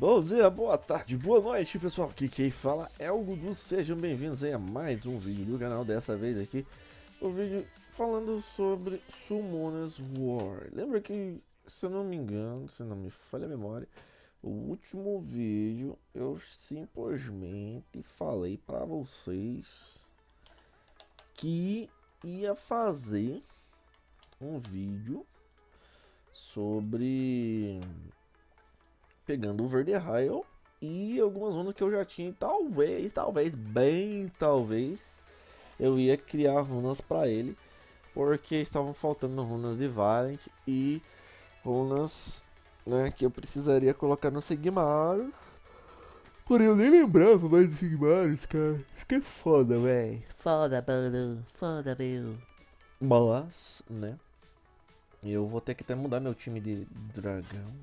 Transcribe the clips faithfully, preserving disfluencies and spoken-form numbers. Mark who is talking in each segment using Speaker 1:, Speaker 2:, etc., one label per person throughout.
Speaker 1: Bom dia, boa tarde, boa noite, pessoal. Aqui quem fala é o Gudu. Sejam bem-vindos aí a mais um vídeo do canal. Dessa vez aqui, o vídeo falando sobre Summoners War. Lembra que, se eu não me engano, se não me falha a memória, o último vídeo eu simplesmente falei pra vocês que ia fazer um vídeo sobre pegando o Verde Raio e algumas runas que eu já tinha. Talvez, talvez, bem talvez eu ia criar runas para ele, porque estavam faltando runas de Valent e runas, né, que eu precisaria colocar no Sigmarus. Porém eu nem lembrava mais de Sigmarus, cara. Isso que é foda, véi.
Speaker 2: Foda, mano. Foda, meu.
Speaker 1: Mas, né, eu vou ter que até mudar meu time de dragão.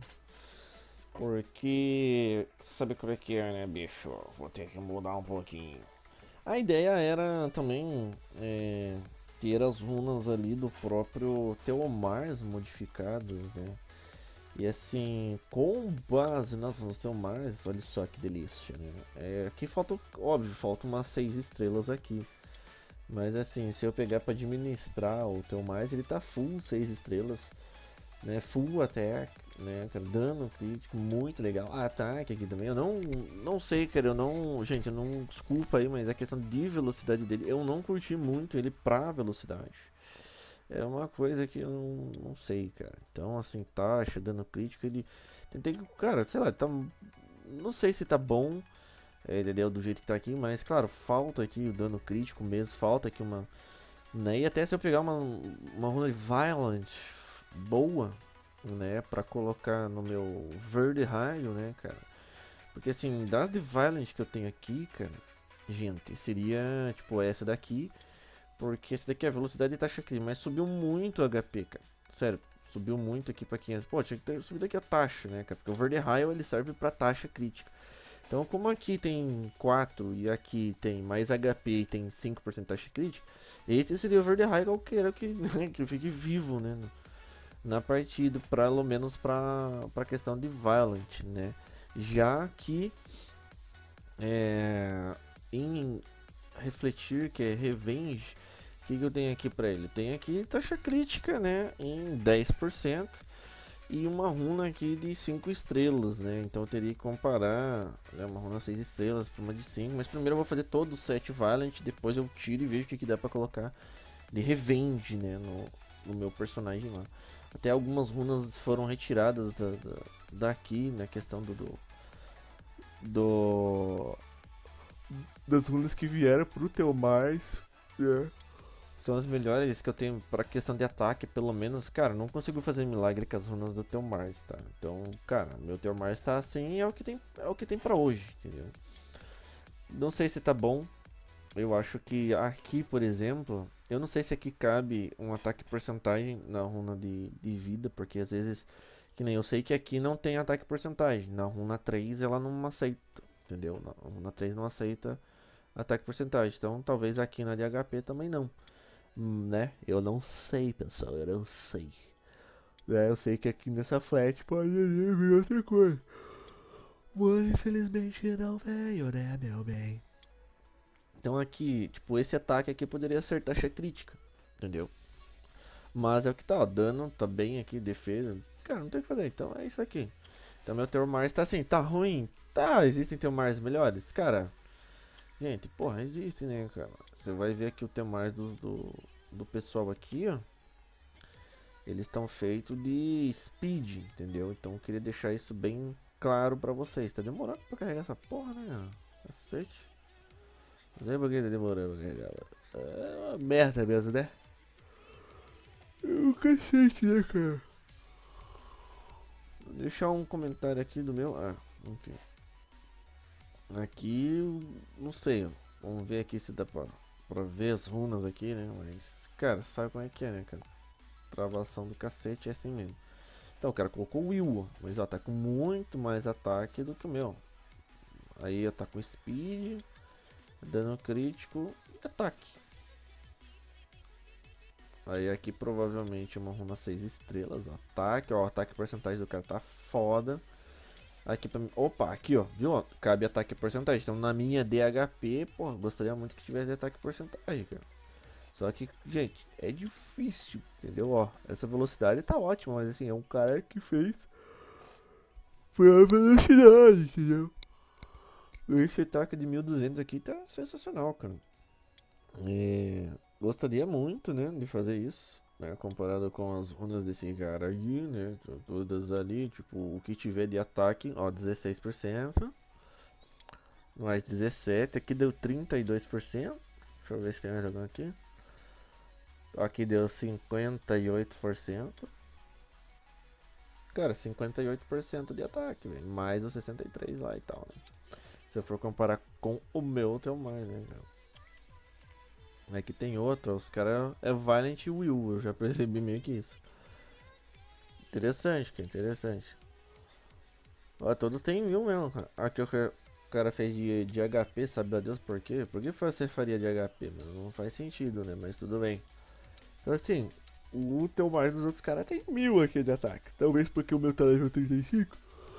Speaker 1: Porque sabe como é que é, né, bicho? Vou ter que mudar um pouquinho. A ideia era também é, ter as runas ali do próprio Theomars modificadas, né? E assim, com base nas runas Theomars, olha só que delícia, né? É, aqui falta, óbvio, falta umas seis estrelas aqui. Mas assim, se eu pegar para administrar o Theomars, ele tá full seis estrelas, né? Full attack, né, cara, dano crítico, muito legal. Ah, ataque aqui também, eu não, não sei, cara, eu não, gente, eu não, desculpa aí, mas a questão de velocidade dele, eu não curti muito ele pra velocidade. É uma coisa que eu não, não sei, cara. Então, assim, taxa, dano crítico, ele, tentei, cara, sei lá, tá, não sei se tá bom, é, entendeu, do jeito que tá aqui, mas, claro, falta aqui o dano crítico mesmo, falta aqui uma, né, e até se eu pegar uma, uma runa de Violent boa, né, pra colocar no meu Verde Raio, né, cara. Porque assim, das de Violent que eu tenho aqui, cara, gente, seria tipo essa daqui, porque essa daqui é a velocidade e taxa crítica, mas subiu muito o H P, cara. Sério, subiu muito aqui pra quinhentos. Pô, tinha que ter subido aqui a taxa, né, cara, porque o Verde Raio ele serve pra taxa crítica. Então, como aqui tem quatro e aqui tem mais H P e tem cinco por cento de taxa crítica, esse seria o Verde Raio qualquer que, né, que fique vivo, né, na partida, pelo menos para a questão de Violent, né? Já que é, em refletir, que é Revenge, o que, que eu tenho aqui para ele? Tem aqui taxa crítica, né? Em dez por cento e uma runa aqui de cinco estrelas, né? Então eu teria que comparar, né, uma runa seis estrelas para uma de cinco, mas primeiro eu vou fazer todos os sete Violent, depois eu tiro e vejo o que, que dá para colocar de Revenge, né? No, no meu personagem lá. Até algumas runas foram retiradas da, da, daqui, na questão do, do, do das runas que vieram pro Theomars, yeah. São as melhores que eu tenho pra questão de ataque, pelo menos. Cara, não consigo fazer milagre com as runas do Theomars, tá? Então, cara, meu Theomars tá assim e é o que tem, é o que tem pra hoje, entendeu? Não sei se tá bom. Eu acho que aqui, por exemplo, eu não sei se aqui cabe um ataque porcentagem na runa de, de vida, porque às vezes, que nem eu sei que aqui não tem ataque porcentagem. Na runa três ela não aceita, entendeu? Na runa três não aceita ataque porcentagem. Então talvez aqui na de H P também não, né? Eu não sei, pessoal, eu não sei. É, eu sei que aqui nessa flat pode vir outra coisa. Mas infelizmente não veio, né, meu bem? Então aqui, tipo, esse ataque aqui poderia ser taxa crítica, entendeu? Mas é o que tá, ó, dano tá bem aqui, defesa. Cara, não tem o que fazer, então é isso aqui. Então meu Theomars tá assim, tá ruim? Tá, existem Theomars melhores? Cara, gente, porra, existe, né, cara? Você vai ver aqui o Theomars do, do, do pessoal aqui, ó. Eles estão feitos de speed, entendeu? Então eu queria deixar isso bem claro pra vocês. Tá demorando pra carregar essa porra, né? Cacete. Não sei por que tá demorando pra carregar. É uma merda mesmo, né? O cacete, né, cara? Vou deixar um comentário aqui do meu. Ah, enfim. Aqui, não sei. Vamos ver aqui se dá pra, pra ver as runas aqui, né? Mas, cara, sabe como é que é, né, cara? Travação do cacete é assim mesmo. Então, o cara colocou o Will, mas ó, tá com muito mais ataque do que o meu. Aí, ó, tá com speed, dano crítico e ataque. Aí aqui provavelmente uma runa seis estrelas, ó, ataque, ó, ataque porcentagem do cara tá foda. Aqui pra mim. Opa, aqui ó, viu? Ó, cabe ataque e porcentagem. Então na minha D H P, pô, gostaria muito que tivesse ataque e porcentagem, cara. Só que, gente, é difícil, entendeu? Ó, essa velocidade tá ótima, mas assim, é um cara que fez pra velocidade, entendeu? Esse ataque de mil e duzentos aqui tá sensacional, cara. É, gostaria muito, né, de fazer isso, né, comparado com as runas desse cara aqui, né, todas ali, tipo, o que tiver de ataque, ó, dezesseis por cento, mais dezessete, aqui deu trinta e dois por cento, deixa eu ver se tem mais algum aqui, aqui deu cinquenta e oito por cento, cara, cinquenta e oito por cento de ataque, véio, mais os sessenta e três lá e tal, né, se eu for comparar com o meu, tem mais, né, cara. Aqui tem outra, os caras é Violent Will, eu já percebi meio que isso. Interessante, cara, interessante. Ó, todos têm mil mesmo, cara. Aqui o cara fez de, de H P, sabe a Deus por quê? Por que você faria de H P, mano? Não faz sentido, né? Mas tudo bem. Então assim, o teu mais dos outros caras tem mil aqui de ataque. Talvez porque o meu tá level trinta e cinco.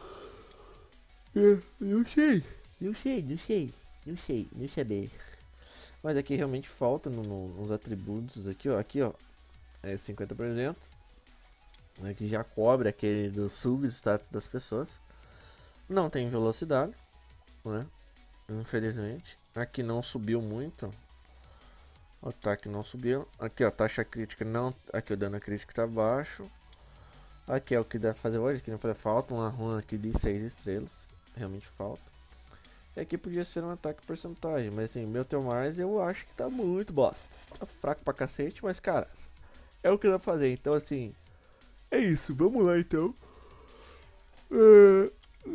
Speaker 2: É, não sei, não sei, não sei, não sei, não saber.
Speaker 1: Mas aqui realmente falta no, no, nos atributos aqui, ó. Aqui, ó. É cinquenta por cento. Aqui já cobre aquele do substatus das pessoas. Não tem velocidade, né? Infelizmente. Aqui não subiu muito. O ataque não subiu. Aqui, ó. Taxa crítica não. Aqui o dano crítico tá baixo. Aqui é o que dá pra fazer hoje. Aqui não falei, falta uma runa aqui de seis estrelas. Realmente falta. E aqui podia ser um ataque porcentagem, mas assim, meu Theomars eu acho que tá muito bosta. Tá fraco pra cacete, mas cara, é o que dá pra fazer. Então assim, é isso, vamos lá então. É...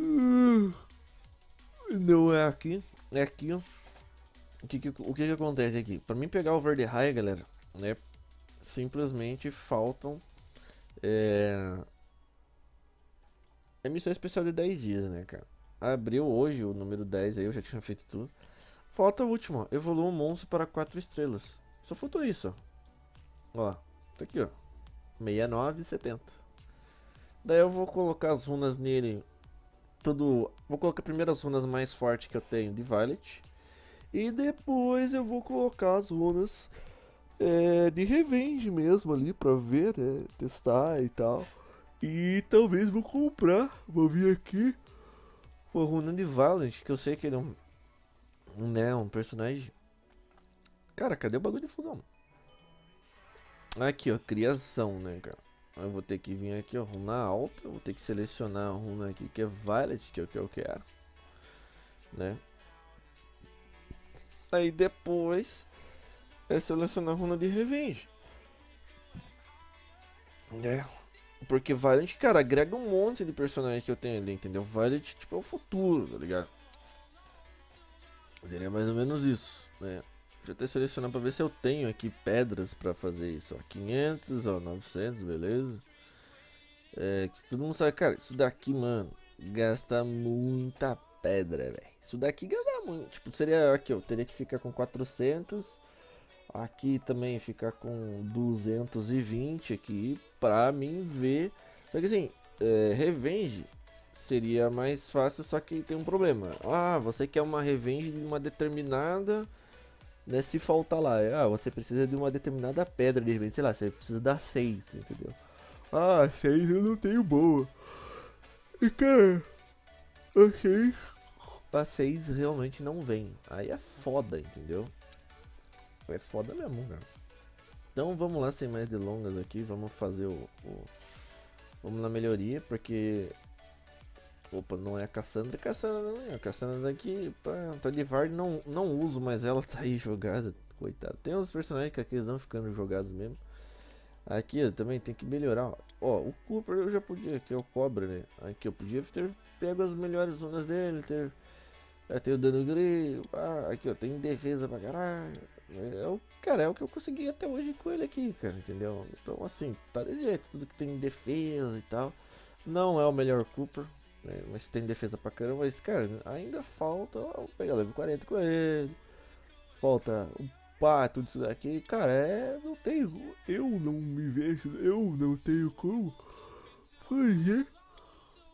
Speaker 1: Não é aqui, é aqui, ó. O que que, o que que acontece aqui? Pra mim pegar o verde raio, galera, né, simplesmente faltam é... é missão especial de dez dias, né, cara. Abriu hoje o número dez aí, eu já tinha feito tudo. Falta a última, evolua um monstro para quatro estrelas. Só faltou isso, ó. Ó, tá aqui, ó. sessenta e nove e setenta. Daí eu vou colocar as runas nele. Tudo. Vou colocar primeiro as runas mais fortes que eu tenho de Violet. E depois eu vou colocar as runas é, de Revenge mesmo ali pra ver, né? Testar e tal. E talvez vou comprar. Vou vir aqui. O runa de Valiant, que eu sei que ele é um, um, né, um personagem. Cara, cadê o bagulho de fusão? Aqui, ó, criação, né, cara? Eu vou ter que vir aqui, ó, runa alta. Vou ter que selecionar a runa aqui, que é Violet, que é o que eu quero. Né? Aí depois é selecionar a runa de Revenge. É. Porque Violet, cara, agrega um monte de personagens que eu tenho ali, entendeu? Violet, tipo, é o futuro, tá ligado? Seria mais ou menos isso, né? Deixa eu até selecionar pra ver se eu tenho aqui pedras pra fazer isso, ó. quinhentos, ó, novecentos, beleza. É, que todo mundo sabe, cara, isso daqui, mano, gasta muita pedra, velho. Isso daqui gasta muito, tipo, seria aqui, eu teria que ficar com quatrocentos. Aqui também ficar com duzentos e vinte aqui pra mim ver. Só que assim, é, Revenge seria mais fácil, só que tem um problema. Ah, você quer uma Revenge de uma determinada, né, se faltar lá. Ah, você precisa de uma determinada pedra de repente, sei lá, você precisa dar seis, entendeu? Ah, seis eu não tenho boa. E cara, a seis, a seis realmente não vem. Aí é foda, entendeu? É foda mesmo, cara. Então vamos lá, sem mais delongas aqui, vamos fazer o, o... Vamos na melhoria, porque... Opa, não é a Cassandra, Cassandra não é. A Cassandra daqui, pá, tá de Vard, não, não uso, mas ela tá aí jogada, coitado. Tem uns personagens que aqui eles vão ficando jogados mesmo. Aqui ó, também tem que melhorar, ó. Ó, o Cooper eu já podia, que é o Cobra, né? Aqui eu podia ter pego as melhores zonas dele, ter... É, tem o dano grego, ah, aqui ó, tem defesa pra caralho. É o, cara, é o que eu consegui até hoje com ele aqui, cara, entendeu? Então assim, tá desse jeito, tudo que tem defesa e tal. Não é o melhor Cooper, né? Mas tem defesa pra caramba, mas cara, ainda falta, ó, vou pegar level quarenta com ele. Falta o pá, tudo isso daqui, cara, é, não tenho, eu não me vejo, eu não tenho como fazer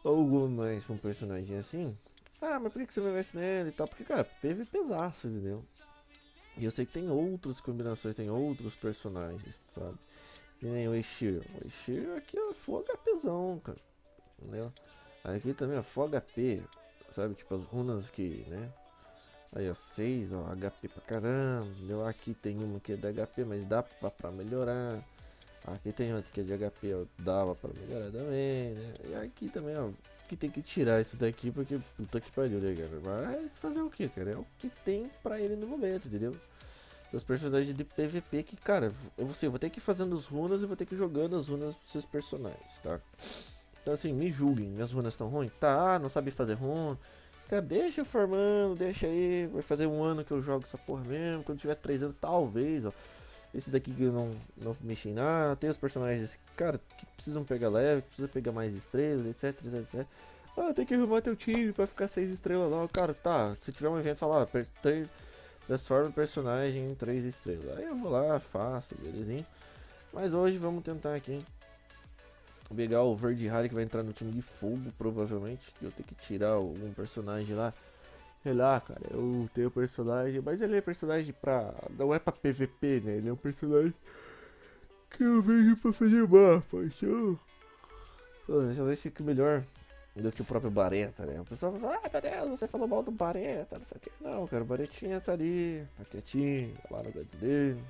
Speaker 1: algo mais pra um personagem assim. Ah, mas por que que você não investe nele e tal? Porque, cara, P V Pzaço, entendeu? E eu sei que tem outras combinações, tem outros personagens, sabe? Que nem o Eshir. O Eshir aqui é full HPzão, cara. Entendeu? Aqui também é full H P, sabe? Tipo as runas que, né? Aí, ó, seis, ó, H P pra caramba, entendeu? Aqui tem uma que é de H P, mas dá pra, pra melhorar. Aqui tem outra que é de H P, ó, dava pra melhorar também, né? E aqui também, ó, que tem que tirar isso daqui porque puta que pariu, né, cara? Mas fazer o que, cara? É o que tem pra ele no momento, entendeu? Os personagens de P V P que, cara, eu vou, eu vou ter que ir fazendo as runas e vou ter que ir jogando as runas dos seus personagens, tá? Então assim, me julguem, minhas runas estão ruins? Tá, não sabe fazer runa. Cara, deixa eu formando, deixa aí. Vai fazer um ano que eu jogo essa porra mesmo. Quando tiver três anos, talvez, ó. Esse daqui que eu não, não mexi em nada. Tem os personagens, cara, que precisam pegar leve, que precisam pegar mais estrelas, etc, etc, etcétera. Ah, tem que arrumar teu time pra ficar seis estrelas lá. Cara, tá. Se tiver um evento, fala, ah, transforma o personagem em três estrelas. Aí eu vou lá, faço, belezinha. Mas hoje vamos tentar aqui pegar o Verde Harry que vai entrar no time de fogo, provavelmente. Eu tenho que tirar algum personagem lá. Sei lá, cara, eu tenho personagem, mas ele é personagem pra. Não é pra P V P, né? Ele é um personagem que eu vejo pra fazer mapa. Então. Talvez fique melhor do que o próprio Bareta, né? O pessoal fala, ah, meu Deus, você falou mal do Bareta, não sei o que. Não, cara, o Baretinha tá ali, tá quietinho, tá lá no canto dele.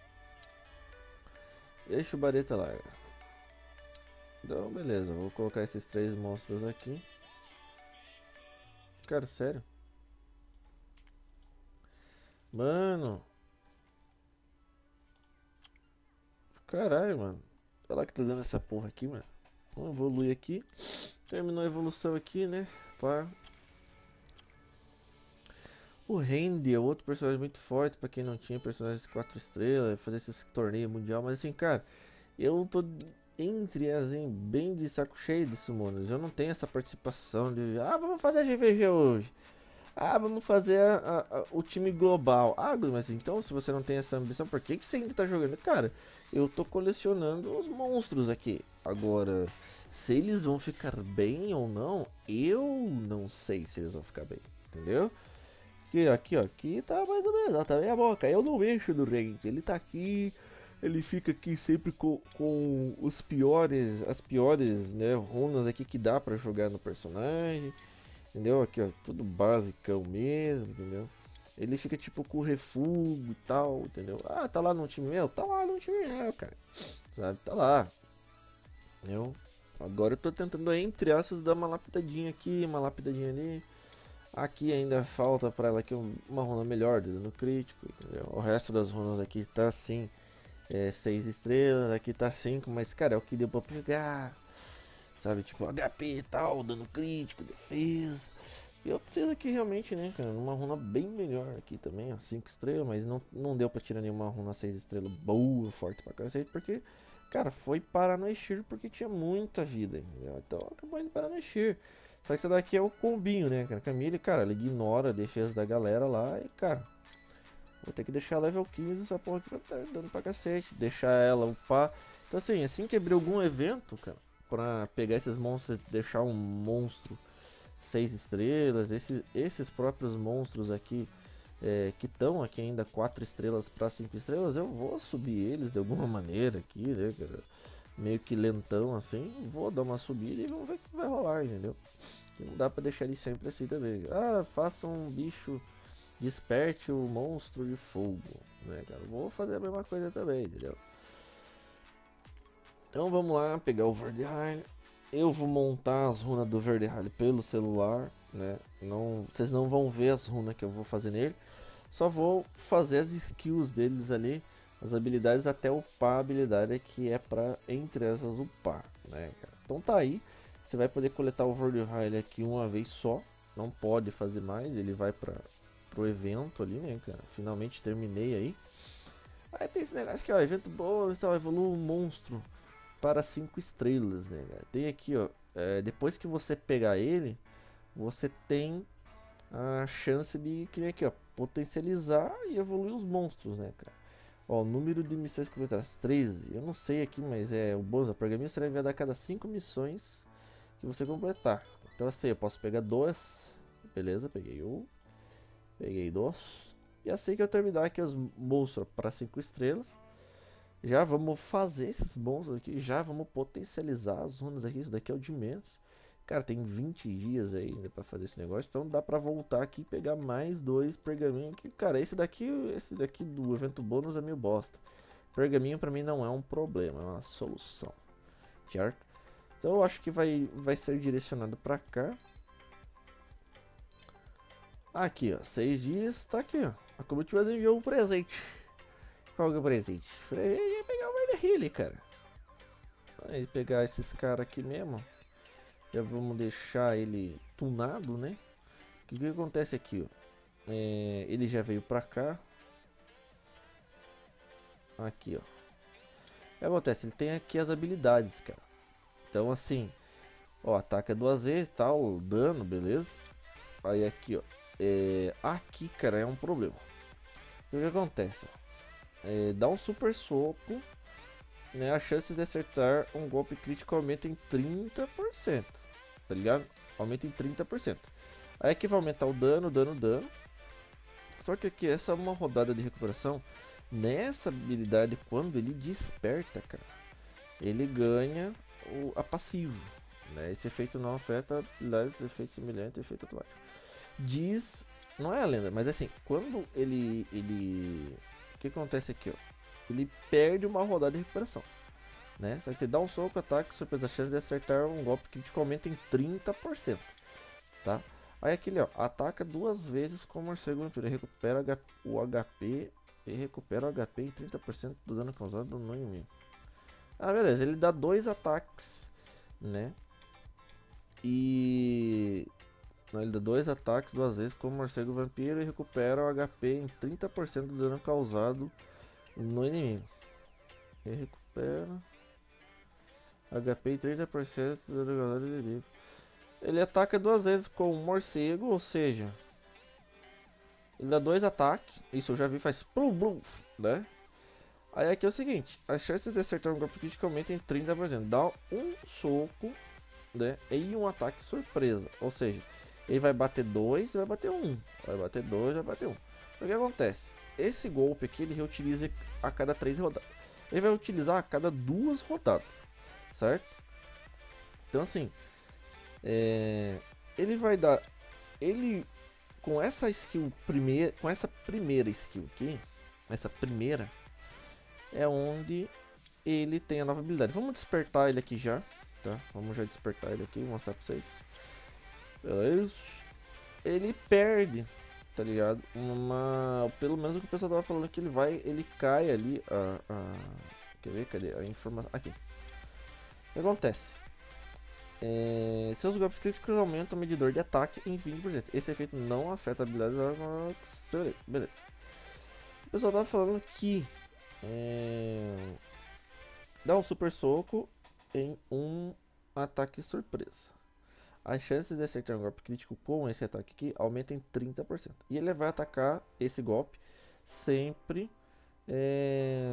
Speaker 1: Deixa o Bareta lá. Então, beleza, vou colocar esses três monstros aqui. Cara, sério? Mano. Caralho, mano. Olha lá que tá dando essa porra aqui, mano. Vamos evoluir aqui. Terminou a evolução aqui, né? Pá. O Randy é outro personagem muito forte pra quem não tinha personagens de quatro estrelas, fazer esse torneio mundial. Mas assim, cara, eu tô entre assim, bem de saco cheio de summoners. Eu não tenho essa participação de, ah, vamos fazer a G V G hoje. Ah, vamos fazer a, a, a, o time global. Ah, mas então, se você não tem essa ambição, por que, que você ainda tá jogando? Cara, eu tô colecionando os monstros aqui. Agora, se eles vão ficar bem ou não, eu não sei se eles vão ficar bem, entendeu? Aqui, aqui, ó, aqui tá mais ou menos, ó, tá meia boca. Eu não mexo no range, ele tá aqui, ele fica aqui sempre com, com os piores, as piores, né, runas aqui que dá pra jogar no personagem. Entendeu? Aqui, ó, tudo basicão mesmo, entendeu? Ele fica tipo com refúgio e tal, entendeu? Ah, tá lá no time meu? Tá lá no time meu, cara. Sabe? Tá lá. Entendeu? Agora eu tô tentando, entre aspas, dar uma lapidadinha aqui, uma lapidadinha ali. Aqui ainda falta pra ela aqui uma runa melhor, dando crítico, entendeu? O resto das runas aqui está assim, é, seis estrelas, aqui tá cinco, mas cara, é o que deu pra pegar. Sabe, tipo H P e tal, dano crítico, defesa. E eu preciso aqui realmente, né, cara, uma runa bem melhor aqui também, ó, cinco estrelas, mas não, não deu pra tirar nenhuma runa seis estrelas boa, forte pra cacete, porque, cara, foi parar no Eshir porque tinha muita vida, entendeu? Então acabou indo parar no Eshir. Só que essa daqui é o combinho, né, cara, Camille, cara, ela ignora a defesa da galera lá e, cara, vou ter que deixar level quinze essa porra aqui pra tá dando pra cacete, deixar ela upar. Então assim, assim que abrir algum evento, cara, pra pegar esses monstros, deixar um monstro seis estrelas, esses, esses próprios monstros aqui é, que estão aqui ainda quatro estrelas para cinco estrelas, eu vou subir eles de alguma maneira aqui, né, cara? Meio que lentão assim, vou dar uma subida e vamos ver o que vai rolar, entendeu? Não dá pra deixar ele sempre assim também. Ah, faça um bicho, desperte o monstro de fogo, né, cara? Vou fazer a mesma coisa também, entendeu? Então vamos lá, pegar o Verdehile. Eu vou montar as runas do Verdehile pelo celular, né? Não, vocês não vão ver as runas que eu vou fazer nele. Só vou fazer as skills deles ali, as habilidades até upar a habilidade que é pra, entre essas, upar, né, cara? Então tá aí, você vai poder coletar o Verdehile aqui uma vez só. Não pode fazer mais, ele vai para pro evento ali, né, cara? Finalmente terminei aí. Aí tem esse negócio aqui, ó, evento bônus, tal, evolua um monstro para cinco estrelas, né, cara? Tem aqui, ó, é, depois que você pegar ele, você tem a chance de, que nem aqui, ó, potencializar e evoluir os monstros, né, cara? Ó, o número de missões completadas, treze. Eu não sei aqui, mas é o bônus da pergaminho será enviado a cada cinco missões que você completar. Então assim, eu posso pegar dois. Beleza, peguei um. Peguei dois. E assim que eu terminar aqui os monstros para cinco estrelas, já vamos fazer esses monstros aqui. Já vamos potencializar as runas aqui. Isso daqui é o de menos. Cara, tem vinte dias aí ainda pra fazer esse negócio. Então dá pra voltar aqui e pegar mais dois pergaminhos. Que, cara, esse daqui, esse daqui do evento bônus é meio bosta. Pergaminho pra mim não é um problema, é uma solução. Certo? Então eu acho que vai, vai ser direcionado pra cá. Aqui, ó. Seis dias. Tá aqui, ó. A Comitivas enviou um presente. Qual que é o presente? Falei, ia pegar o Verde Healy, cara. Aí pegar esses caras aqui mesmo. Já vamos deixar ele tunado, né? O que, que acontece aqui, ó? É, ele já veio pra cá. Aqui, ó. O que acontece? Ele tem aqui as habilidades, cara. Então, assim, ó, ataca duas vezes, tal, dano, beleza? Aí aqui, ó. É, aqui, cara, é um problema. O que, que acontece? É, dá um super soco, né? A chance de acertar um golpe crítico aumenta em trinta por cento. Tá ligado? Aumenta em trinta por cento. Aí aqui vai aumentar o dano, dano, dano. Só que aqui, essa é uma rodada de recuperação. Nessa habilidade, quando ele desperta, cara, ele ganha o, a passivo, né? Esse efeito não afeta habilidades, efeito semelhante, efeito automático. Diz, não é a lenda, mas assim, quando ele, ele, o que acontece aqui, ó? Ele perde uma rodada de recuperação, né? Só que você dá um soco, ataque, surpresa, a chance de acertar um golpe crítico aumenta em trinta por cento, tá? Aí aquele, ó, ataca duas vezes com o morcego vampiro, recupera o H P e recupera o H P em trinta por cento do dano causado no inimigo. Ah, beleza, ele dá dois ataques, né? E não, ele dá dois ataques duas vezes com o morcego vampiro e recupera o H P em trinta por cento do dano causado no inimigo. Ele recupera H P em trinta por cento do dano causado no inimigo. Ele ataca duas vezes com o morcego, ou seja, ele dá dois ataques. Isso eu já vi, faz plum blum, né? Aí aqui é o seguinte, as chances de acertar um golpe crítico aumentam em trinta por cento. Dá um soco, né? E um ataque surpresa. Ou seja, ele vai bater dois e vai bater um. Vai bater dois e vai bater um. O que acontece? Esse golpe aqui ele reutiliza a cada três rodadas. Ele vai utilizar a cada duas rodadas. Certo? Então assim, é, ele vai dar... Ele... Com essa skill primeira, com essa primeira skill aqui, essa primeira, é onde ele tem a nova habilidade. Vamos despertar ele aqui já, tá? Vamos já despertar ele aqui, mostrar pra vocês. Beleza. Ele perde, tá ligado? Uma, pelo menos o que o pessoal tava falando que ele vai, ele cai ali. A, a, quer ver? Cadê a informação? Aqui. O que acontece? É, seus golpes críticos aumentam o medidor de ataque em vinte por cento. Esse efeito não afeta a habilidade da... Beleza. O pessoal tava falando que é, dá um super soco em um ataque surpresa. As chances de acertar um golpe crítico com esse ataque aqui aumentam em trinta por cento. E ele vai atacar esse golpe sempre é,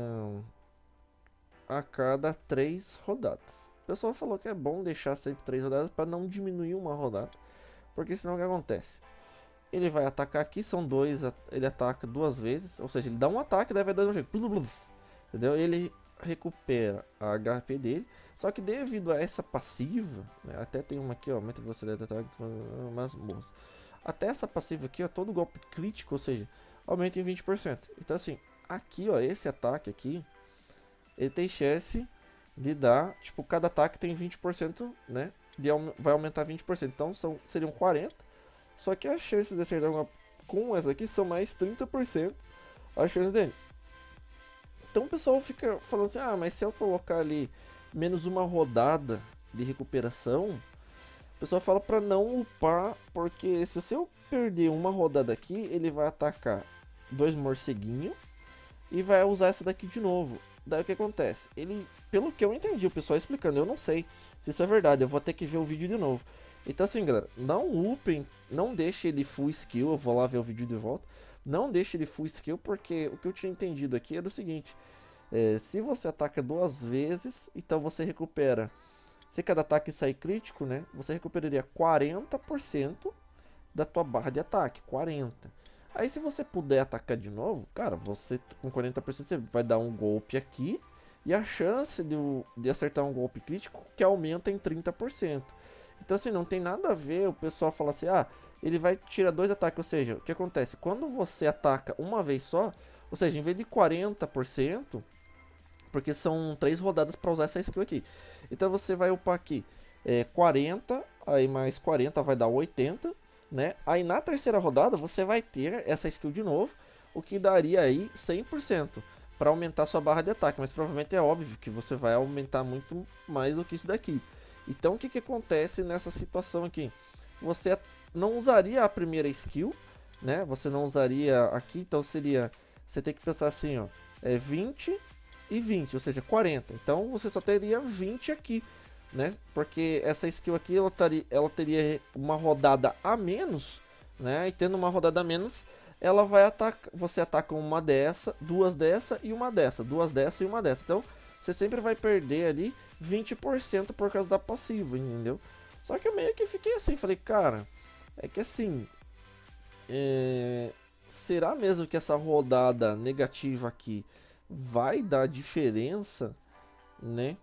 Speaker 1: a cada três rodadas. O pessoal falou que é bom deixar sempre três rodadas para não diminuir uma rodada, porque senão o que acontece? Ele vai atacar aqui, são dois, ele ataca duas vezes, ou seja, ele dá um ataque, daí vai dar um jeito, entendeu? Ele recupera a H P dele, só que devido a essa passiva, né, até tem uma aqui, ó, aumenta a velocidade de ataque, mas boas. Até essa passiva aqui, ó, todo golpe crítico, ou seja, aumenta em vinte por cento. Então assim, aqui, ó, esse ataque aqui, ele tem chance de dar, tipo, cada ataque tem vinte por cento, né? De, vai aumentar vinte por cento. Então são, seriam quarenta. Só que as chances de acertar uma, com essa aqui são mais trinta por cento as chances dele. Então o pessoal fica falando assim: ah, mas se eu colocar ali menos uma rodada de recuperação, o pessoal fala pra não upar, porque se eu perder uma rodada aqui, ele vai atacar dois morceguinhos e vai usar essa daqui de novo. Daí o que acontece? Ele, pelo que eu entendi, o pessoal explicando, eu não sei se isso é verdade, eu vou ter que ver o vídeo de novo. Então assim, galera, não upem, não deixe ele full skill, eu vou lá ver o vídeo de volta. Não deixe ele full skill, porque o que eu tinha entendido aqui é do seguinte, é, se você ataca duas vezes, então você recupera Se cada ataque sair crítico, né, você recuperaria quarenta por cento da tua barra de ataque, quarenta. Aí se você puder atacar de novo, cara, você com quarenta por cento você vai dar um golpe aqui e a chance de, de acertar um golpe crítico que aumenta em trinta por cento. Então assim, não tem nada a ver o pessoal falar assim, ah, ele vai tirar dois ataques, ou seja, o que acontece? Quando você ataca uma vez só, ou seja, em vez de quarenta por cento, porque são três rodadas para usar essa skill aqui. Então você vai upar aqui é, quarenta, aí mais quarenta vai dar oitenta, né? Aí na terceira rodada você vai ter essa skill de novo, o que daria aí cem por cento para aumentar sua barra de ataque, mas provavelmente é óbvio que você vai aumentar muito mais do que isso daqui. Então o que, que acontece nessa situação aqui? Você não usaria a primeira skill, né? Você não usaria aqui, então seria, você tem que pensar assim, ó, é vinte e vinte, ou seja, quarenta. Então você só teria vinte aqui, né? Porque essa skill aqui ela, taria, ela teria uma rodada a menos, né? E tendo uma rodada a menos, ela vai atacar, você ataca uma dessa, duas dessa e uma dessa, duas dessa e uma dessa. Então você sempre vai perder ali vinte por cento por causa da passiva, entendeu? Só que eu meio que fiquei assim, falei, cara, é que assim, é... será mesmo que essa rodada negativa aqui vai dar diferença, né?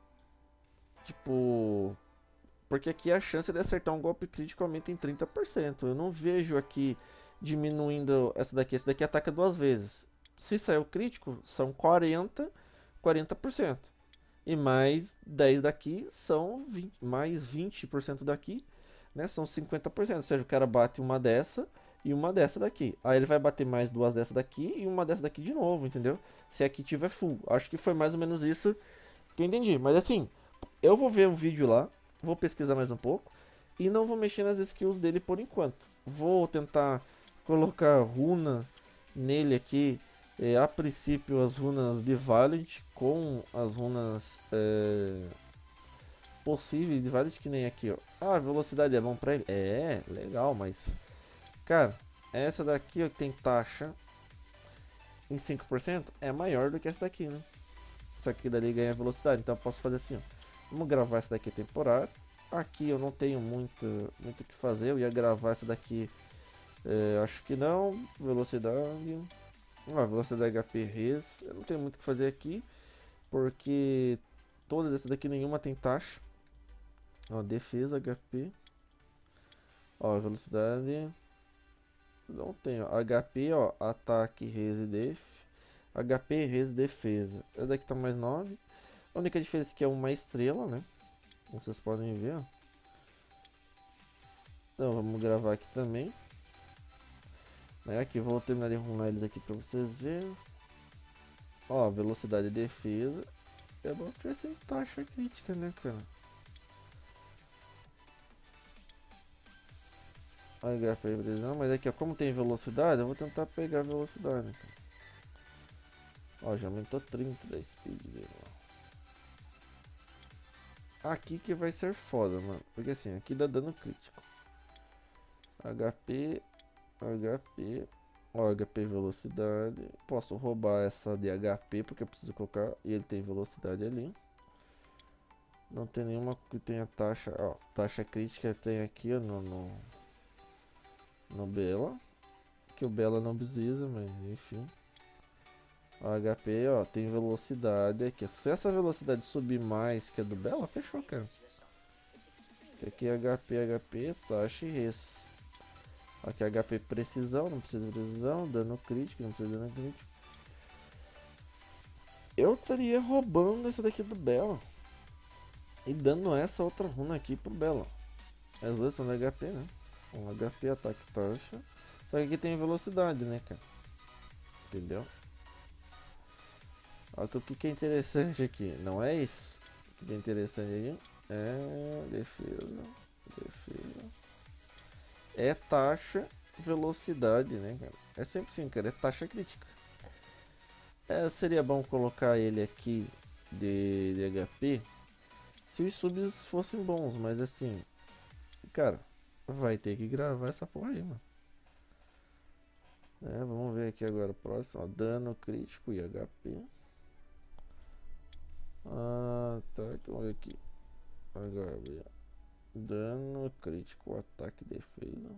Speaker 1: Tipo, porque aqui a chance de acertar um golpe crítico aumenta em trinta por cento. Eu não vejo aqui diminuindo essa daqui. Essa daqui ataca duas vezes. Se sair o crítico, são quarenta, quarenta por cento. E mais dez daqui são vinte, mais vinte por cento daqui, né? São cinquenta por cento. Ou seja, o cara bate uma dessa e uma dessa daqui. Aí ele vai bater mais duas dessa daqui e uma dessa daqui de novo, entendeu? Se aqui tiver full. Acho que foi mais ou menos isso que eu entendi. Mas assim, eu vou ver o vídeo lá, vou pesquisar mais um pouco e não vou mexer nas skills dele por enquanto. Vou tentar colocar runa nele aqui. É, a princípio as runas de Valiant com as runas é, possíveis de Valiant, que nem aqui, ó. Ah, a velocidade é bom pra ele? É, legal, mas cara, essa daqui ó, que tem taxa em cinco por cento é maior do que essa daqui, né? Só que dali ganha velocidade, então eu posso fazer assim, ó. Vamos gravar essa daqui temporário. Aqui eu não tenho muito muito o que fazer, eu ia gravar essa daqui, é, acho que não, velocidade... Ah, velocidade H P res, eu não tenho muito o que fazer aqui, porque todas essas daqui nenhuma tem taxa. Ó, defesa, H P. Ó, velocidade. Não tem, ó. H P, ó, ataque, res e def. H P, res, defesa. Essa daqui tá mais nove. A única diferença é que é uma estrela, né? Como vocês podem ver, ó. Então vamos gravar aqui também. Aqui, vou terminar de arrumar eles aqui pra vocês verem. Ó, velocidade e defesa. É bom se tivesse taxa crítica, né, cara? H P prisão, mas aqui, ó, como tem velocidade, eu vou tentar pegar a velocidade, cara. Ó, já aumentou trinta da speed dele, ó. Aqui que vai ser foda, mano. Porque assim, aqui dá dano crítico. H P... H P, ó, H P velocidade. Posso roubar essa de H P porque eu preciso colocar e ele tem velocidade ali. Não tem nenhuma que tenha taxa, ó, taxa crítica tem aqui ó, no, no no Bela, que o Bela não precisa, mas enfim. O H P, ó, tem velocidade aqui. Se essa velocidade subir mais que a do Bela, fechou, cara. Aqui H P, H P, taxa e res. Aqui H P precisão, não precisa de precisão, dano crítico, não precisa de dano crítico. Eu estaria roubando essa daqui do Bela e dando essa outra runa aqui pro Bela. As duas são da H P, né? Um H P, ataque, taxa. Só que aqui tem velocidade, né, cara? Entendeu? Olha o que é interessante aqui. Não é isso. O que é interessante aqui é defesa, defesa. É taxa, velocidade, né, cara? É sempre assim, cara. É taxa crítica. É, seria bom colocar ele aqui de, de H P se os subs fossem bons, mas assim, cara, vai ter que gravar essa porra aí, mano. É, vamos ver aqui agora. Próximo, ó, dano crítico e H P. Ah, tá. Vamos ver aqui. H B. Dano, crítico, ataque, defesa.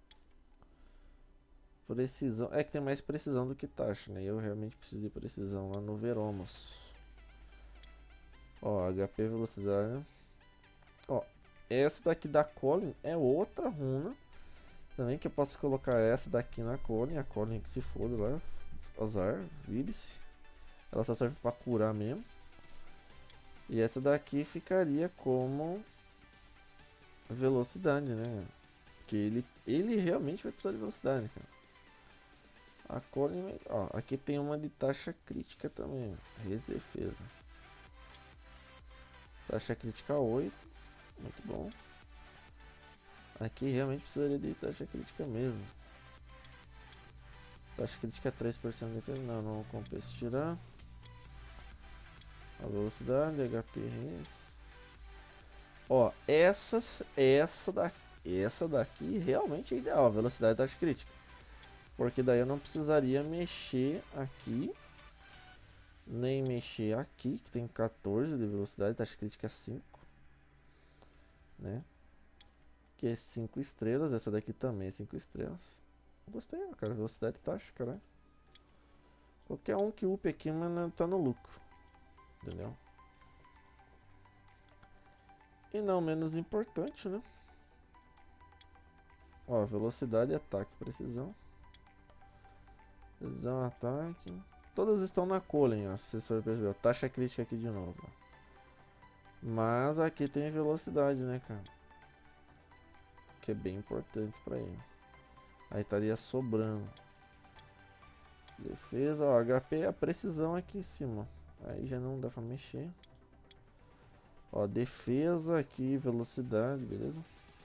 Speaker 1: Precisão. É que tem mais precisão do que taxa, né? Eu realmente preciso de precisão lá no Veromos. Ó, H P, velocidade. Ó, essa daqui da Colin é outra runa. Também que eu posso colocar essa daqui na Colin. A Colin que se foda lá. Azar, vire-se. Ela só serve pra curar mesmo. E essa daqui ficaria como velocidade, né? Porque ele, ele realmente vai precisar de velocidade, cara. A Colin, ó, aqui tem uma de taxa crítica também, res defesa. Taxa crítica oito, muito bom. Aqui realmente precisaria de taxa crítica mesmo. Taxa crítica três por cento de defesa, não, não compensa tirar. A velocidade, H P res. Ó, essas, essa daqui, essa daqui realmente é ideal, a velocidade e taxa crítica. Porque daí eu não precisaria mexer aqui, nem mexer aqui, que tem quatorze de velocidade, taxa crítica cinco, né? Que é cinco estrelas, essa daqui também é cinco estrelas. Gostei, cara, velocidade e taxa, caralho. Qualquer um que upe aqui, mas tá no lucro, entendeu? E não menos importante, né? Ó, velocidade, ataque, precisão. Precisão, ataque. Todas estão na Colin, ó, se vocês forem perceber. Taxa crítica aqui de novo, ó. Mas aqui tem velocidade, né, cara? Que é bem importante pra ele. Aí estaria sobrando. Defesa, ó, H P, a precisão aqui em cima. Aí já não dá pra mexer. Ó, defesa aqui, velocidade, beleza?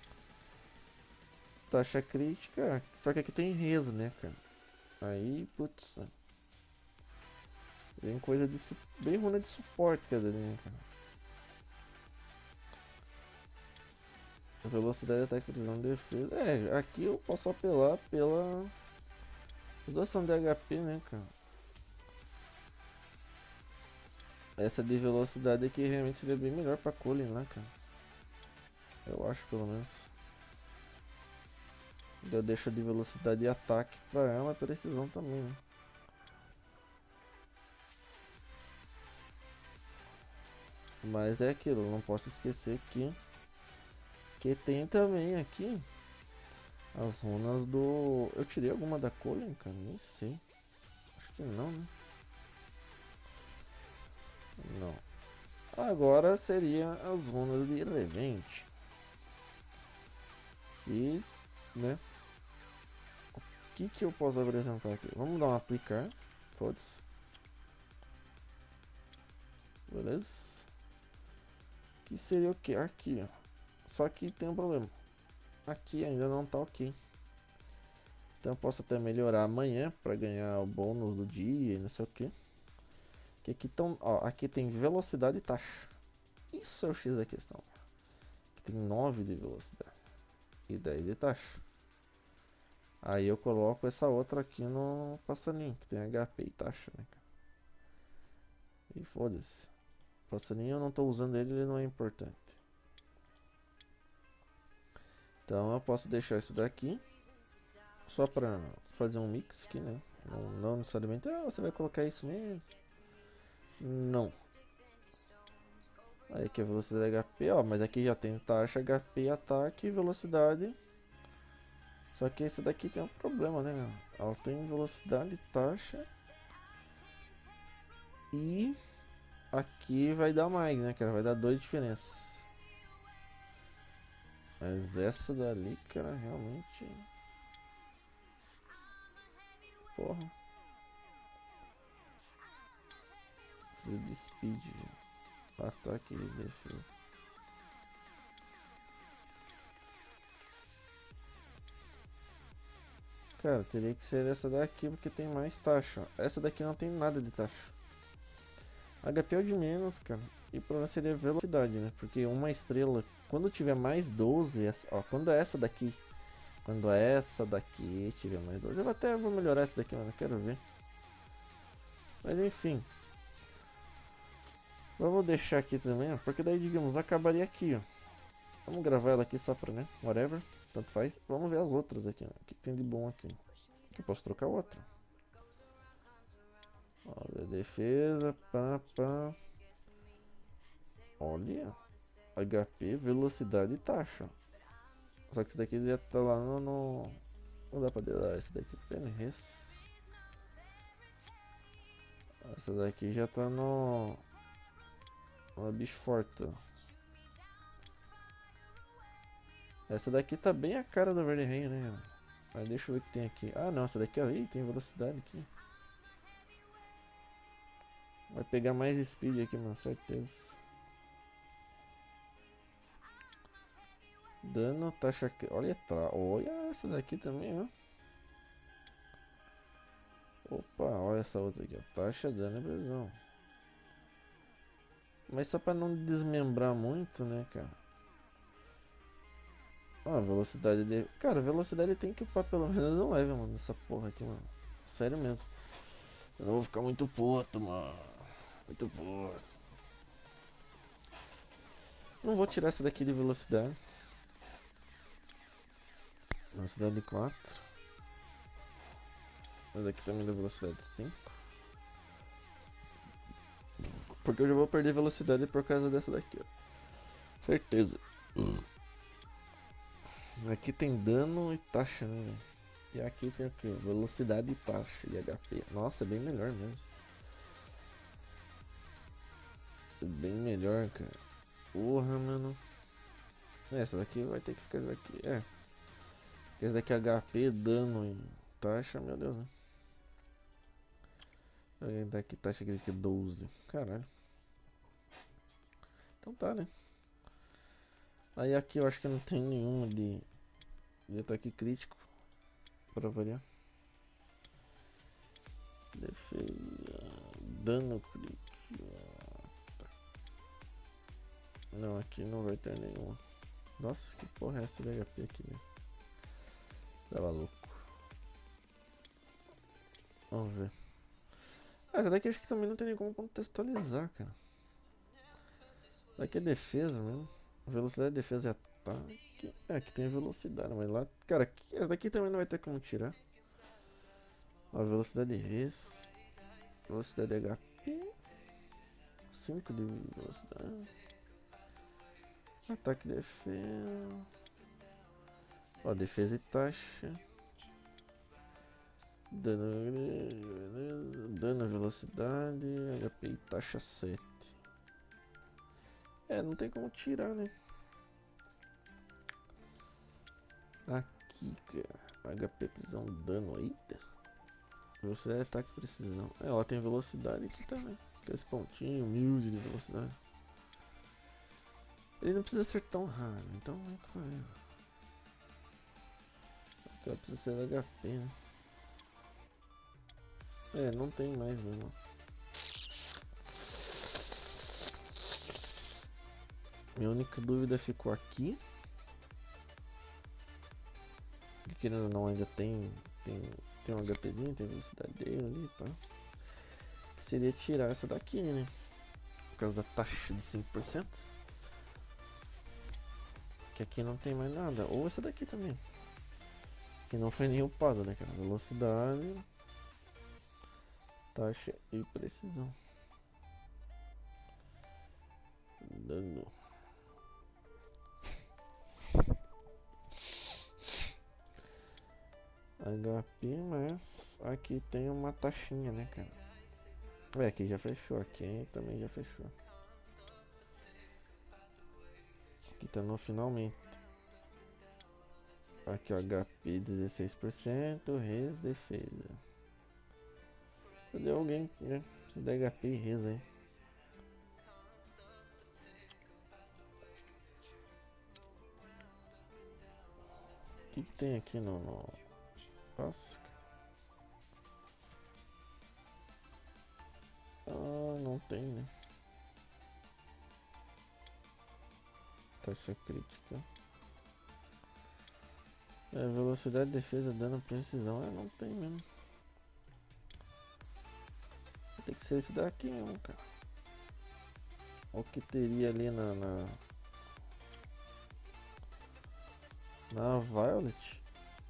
Speaker 1: Taxa crítica. Só que aqui tem res, né, cara? Aí, putz. Bem coisa de... Bem runa de suporte, cadê, né, cara? Velocidade, ataque, precisão, defesa. É, aqui eu posso apelar pela... Os dois são de H P, né, cara? Essa de velocidade aqui realmente seria bem melhor pra Colin lá, cara. Eu acho, pelo menos. Eu deixo de velocidade e ataque pra ela, precisão também, né? Mas é aquilo, não posso esquecer que que tem também aqui as runas do... Eu tirei alguma da Colin, cara? Nem sei. Acho que não, né? Não. Agora seria as runas de Levante. E, né? O que que eu posso apresentar aqui? Vamos dar um aplicar. Foda-se. Beleza? Que seria o que? Aqui, ó. Só que tem um problema. Aqui ainda não tá ok. Então eu posso até melhorar amanhã para ganhar o bônus do dia e não sei o que. Que aqui tão, ó, aqui tem velocidade e taxa. Isso é o X da questão. Aqui tem nove de velocidade e dez de taxa. Aí eu coloco essa outra aqui no passarinho, que tem H P e taxa, né, cara? E foda-se. Passarinho eu não tô usando ele, ele não é importante. Então eu posso deixar isso daqui só pra fazer um mix aqui, né? Não, não necessariamente, ah, você vai colocar isso mesmo. Não. Aí aqui é velocidade H P, ó, mas aqui já tem taxa, H P, ataque e velocidade. Só que esse daqui tem um problema, né? Ela tem velocidade, taxa. E aqui vai dar mais, né, cara? Vai dar dois diferenças. Mas essa dali, cara, realmente... Porra. Precisa de speed, viu? Ataque e defesa. Cara, teria que ser essa daqui porque tem mais taxa. Essa daqui não tem nada de taxa. H P é o de menos, cara. E o problema seria velocidade, né? Porque uma estrela, quando tiver mais doze, essa, ó, quando essa daqui, quando essa daqui tiver mais doze, eu até vou melhorar essa daqui, mano, eu quero ver. Mas enfim. Vamos deixar aqui também, ó, porque daí, digamos, acabaria aqui, ó. Vamos gravar ela aqui só pra, né? Whatever, tanto faz. Vamos ver as outras aqui, ó. O que, que tem de bom aqui? Aqui eu posso trocar outra. Olha, defesa, pá, pá. Olha, H P, velocidade e taxa. Só que esse daqui já tá lá no... no... Não dá pra dar esse daqui, Penres. Essa daqui já tá no... Uma bicho forte. Essa daqui tá bem a cara do Verde Rain, né? Mas deixa eu ver o que tem aqui. Ah, não, essa daqui, ó, ih, tem velocidade aqui. Vai pegar mais speed aqui, mano, certeza. Dano, taxa... Olha, tá. Olha essa daqui também, ó. Opa, olha essa outra aqui, ó. Taxa, dano e prisão. Mas só pra não desmembrar muito, né, cara? Ah, velocidade de... Cara, velocidade tem que upar pelo menos um level, mano, nessa porra aqui, mano. Sério mesmo. Eu não vou ficar muito puto, mano. Muito puto. Não vou tirar essa daqui de velocidade. Velocidade quatro. Essa daqui também da velocidade cinco. Porque eu já vou perder velocidade por causa dessa daqui, ó. Certeza. Hum. Aqui tem dano e taxa, né, velho? E aqui tem o que? Velocidade e taxa e H P. Nossa, é bem melhor mesmo. É bem melhor, cara. Porra, mano. Essa daqui vai ter que ficar essa daqui. É. Esse daqui é H P, dano e taxa, meu Deus, né? Alguém daqui taxa crítica doze. Caralho. Então tá, né? Aí aqui eu acho que não tem nenhuma de, de ataque crítico. Pra variar. Defesa. Dano crítico. Não, aqui não vai ter nenhuma. Nossa, que porra é essa de H P aqui, velho? Tava louco. Vamos ver. Ah, essa daqui eu acho que também não tem nem como contextualizar, cara. Daqui é defesa mesmo. Velocidade, defesa e ataque. É, aqui tem velocidade, mas lá... Cara, aqui, essa daqui também não vai ter como tirar. A velocidade de res. Velocidade de H P. cinco de velocidade. Ataque e defesa. Ó, defesa e taxa. Dano, dano, velocidade, H P e taxa sete. É, não tem como tirar, né? Aqui, cara. H P, precisão, dano, eita. Velocidade, ataque, precisão. É, ela tem velocidade aqui também. Aqueles pontinhos, mil de velocidade. Ele não precisa ser tão raro, então é com ele. Aqui ela precisa ser H P, né? É, não tem mais mesmo. Minha única dúvida ficou aqui. Que querendo ou não ainda tem, tem, tem um HPzinho, tem velocidade dele ali, pá. Seria tirar essa daqui, né? Por causa da taxa de cinco por cento. Que aqui não tem mais nada. Ou essa daqui também. Que não foi nem upado, né, cara? Velocidade, taxa e precisão. Dano. H P, mas aqui tem uma taxinha, né, cara? É, aqui já fechou, aqui também já fechou. Aqui tá no finalmente. Aqui, ó, H P dezesseis por cento, res, defesa. Cadê alguém, né? Precisa de H P e res aí. O que que tem aqui no... no... Nossa. Ah, não tem, né? Taxa crítica. É, velocidade, defesa, dano, precisão. É, não tem mesmo. Vai ter que ser esse daqui mesmo, cara. o que teria ali na... Na, na Violet.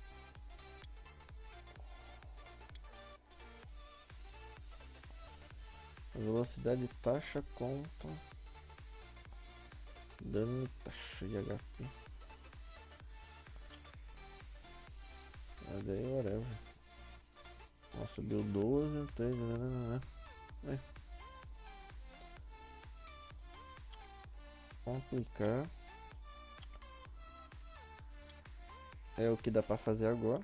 Speaker 1: Velocidade, taxa, conta. Dano e taxa de H P. É daí, whatever. Nossa, subiu doze, três, né? É. Vamos aplicar. É o que dá pra fazer agora.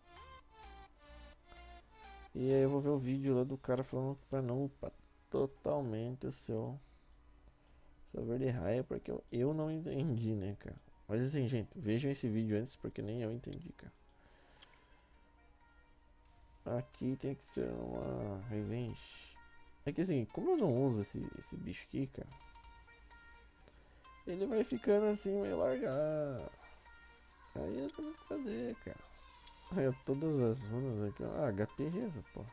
Speaker 1: E aí eu vou ver o vídeo lá do cara falando pra não upar totalmente o seu server de raia, porque eu, eu não entendi, né, cara. Mas assim, gente, vejam esse vídeo antes, porque nem eu entendi, cara. Aqui tem que ser uma revenge. É que assim, como eu não uso esse, esse bicho aqui, cara, ele vai ficando assim meio largado. Aí eu tenho que fazer, cara. Aí todas as runas aqui, ó. Ah, H P reza, pô.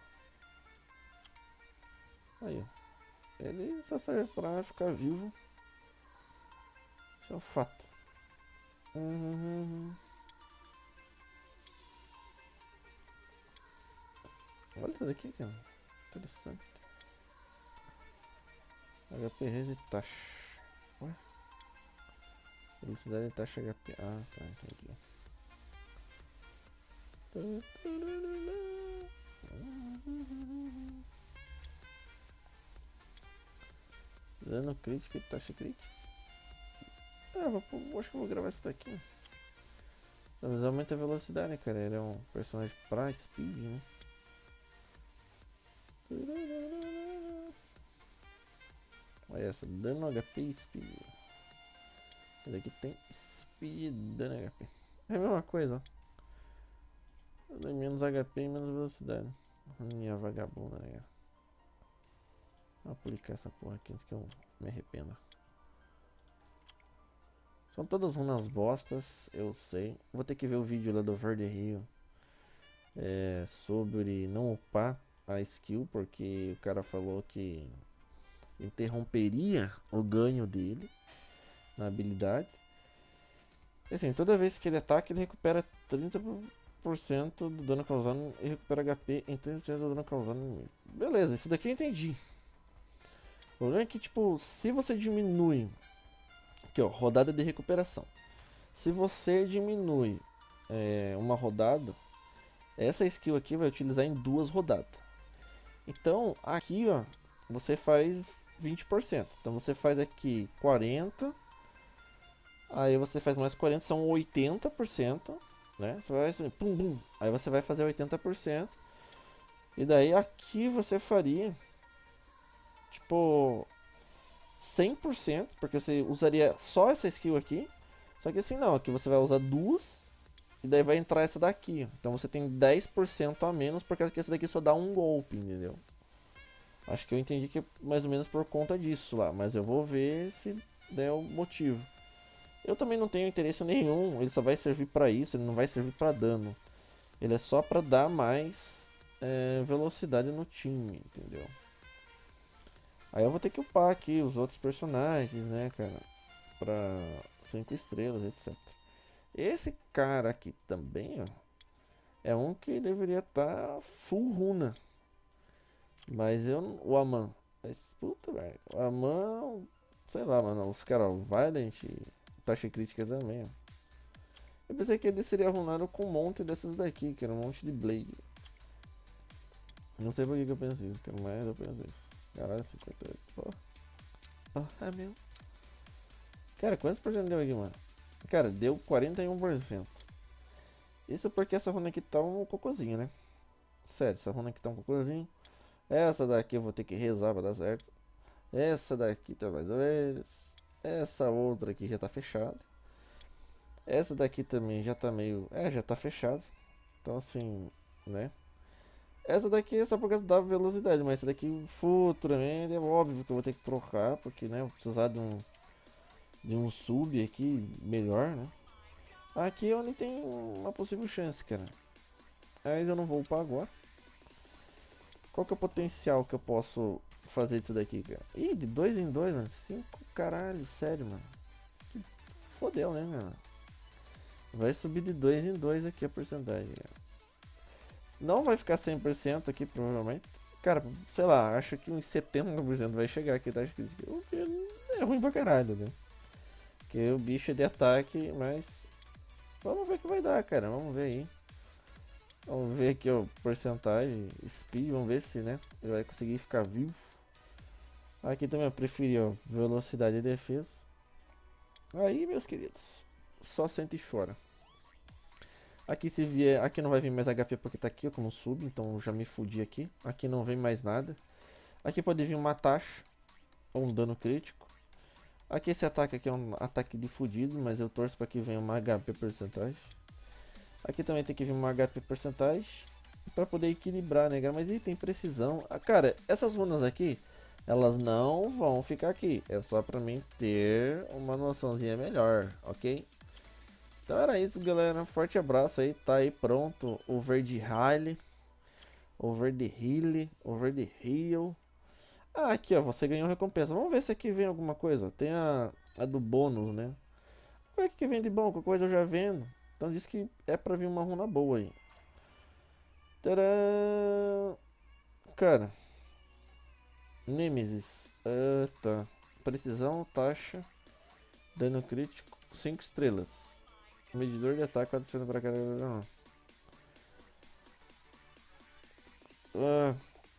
Speaker 1: Aí, ó. Ele só serve pra ficar vivo. Isso é um fato. Uhum. Olha isso daqui, cara. Interessante. H P res e taxa. Ué? Velocidade e taxa H P. Ah, tá, entendi. Dano crítico e taxa crítica. Ah, vou, acho que eu vou gravar isso daqui. Mas aumenta a velocidade, né, cara? Ele é um personagem pra speed, né? Olha essa, dano H P e speed. Esse aqui tem speed e dano H P. É a mesma coisa, ó. Menos H P e menos velocidade. Minha vagabunda, né, cara? Vou aplicar essa porra aqui antes que eu me arrependa. São todas runas bostas, eu sei. Vou ter que ver o vídeo lá do Verde Rio é, sobre não upar a skill, porque o cara falou que interromperia o ganho dele na habilidade. E assim, toda vez que ele ataca, ele recupera trinta por cento do dano causado e recupera H P em trinta por cento do dano causado no inimigo. Beleza, isso daqui eu entendi. O problema é que, tipo, se você diminui... Aqui, ó, rodada de recuperação. Se você diminui é, uma rodada, essa skill aqui vai utilizar em duas rodadas. Então, aqui, ó, você faz vinte por cento. Então, você faz aqui quarenta. Aí você faz mais quarenta, são oitenta por cento. Né? Você vai assim, pum, pum. Aí você vai fazer oitenta por cento. E daí aqui você faria... Tipo... cem por cento, porque você usaria só essa skill aqui. Só que assim não, aqui você vai usar duas. E daí vai entrar essa daqui. Então você tem dez por cento a menos, porque essa daqui só dá um golpe, entendeu? Acho que eu entendi que é mais ou menos por conta disso lá. Mas eu vou ver se der o motivo. Eu também não tenho interesse nenhum. Ele só vai servir pra isso, ele não vai servir pra dano. Ele é só pra dar mais é, velocidade no time, entendeu? Aí eu vou ter que upar aqui os outros personagens, né, cara? Pra cinco estrelas, etcétera. Esse cara aqui também, ó. É um que deveria estar tá full runa. Mas eu... O Aman. Mas, puta, velho. O Aman... Sei lá, mano. Os caras, o Violent... Taxa crítica também, ó. Eu pensei que ele seria runado com um monte dessas daqui, que era um monte de Blade. Não sei por que, que eu penso isso, cara, mas eu penso isso. Caralho, cinquenta e oito, pô. Oh, é meu. Cara, quantos por cento deu aqui, mano? Cara, deu quarenta e um por cento. Isso porque essa runa aqui tá um cocôzinho, né? Sério, essa runa aqui tá um cocôzinho. Essa daqui eu vou ter que rezar pra dar certo. Essa daqui tá mais ou menos. Essa outra aqui já tá fechada. Essa daqui também já tá meio... É, já tá fechado. Então assim, né? Essa daqui é só por causa da velocidade, mas essa daqui futuramente é óbvio que eu vou ter que trocar, porque né, eu vou precisar de um de um sub aqui melhor, né? Aqui é onde tem uma possível chance, cara. Mas eu não vou upar agora. Qual que é o potencial que eu posso fazer disso daqui, cara? Ih, de dois em dois, mano, cinco caralho, sério, mano. Que fodeu, né, mano? Vai subir de dois em dois aqui a porcentagem. Não vai ficar cem por cento aqui, provavelmente. Cara, sei lá, acho que uns setenta por cento vai chegar aqui, tá? Acho que é ruim pra caralho, né? Porque o bicho é de ataque, mas... Vamos ver o que vai dar, cara. Vamos ver aí. Vamos ver aqui, ó, porcentagem, speed, vamos ver se, né, ele vai conseguir ficar vivo. Aqui também eu preferi, ó, velocidade e defesa. Aí, meus queridos, só sente e chora. Aqui se vier, aqui não vai vir mais H P porque tá aqui, ó, como sub, então já me fudi aqui. Aqui não vem mais nada. Aqui pode vir uma taxa, ou um dano crítico. Aqui esse ataque aqui é um ataque de fudido, mas eu torço para que venha uma H P porcentagem. Aqui também tem que vir uma H P porcentagem para poder equilibrar, né? Mas item precisão. Ah, cara, essas runas aqui, elas não vão ficar aqui. É só para mim ter uma noçãozinha melhor, ok? Então era isso, galera. Forte abraço aí. Tá aí pronto o Verde Rally, o Verde Heal, o Verde Heal. Ah, aqui ó, você ganhou recompensa. Vamos ver se aqui vem alguma coisa. Tem a, a do bônus, né? Vamos ver o que vem de bom, qualquer coisa eu já vendo. Então diz que é pra vir uma runa boa aí. Tcharam! Cara. Nemesis. Ah, tá. Precisão, taxa. Dano crítico. cinco estrelas. Medidor de ataque adiciona pra caralho. Ah.